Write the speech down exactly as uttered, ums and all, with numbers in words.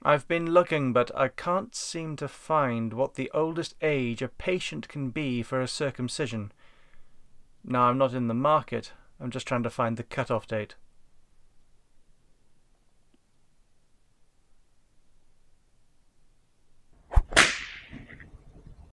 I've been looking, but I can't seem to find what the oldest age a patient can be for a circumcision. Now, I'm not in the market. I'm just trying to find the cut-off date.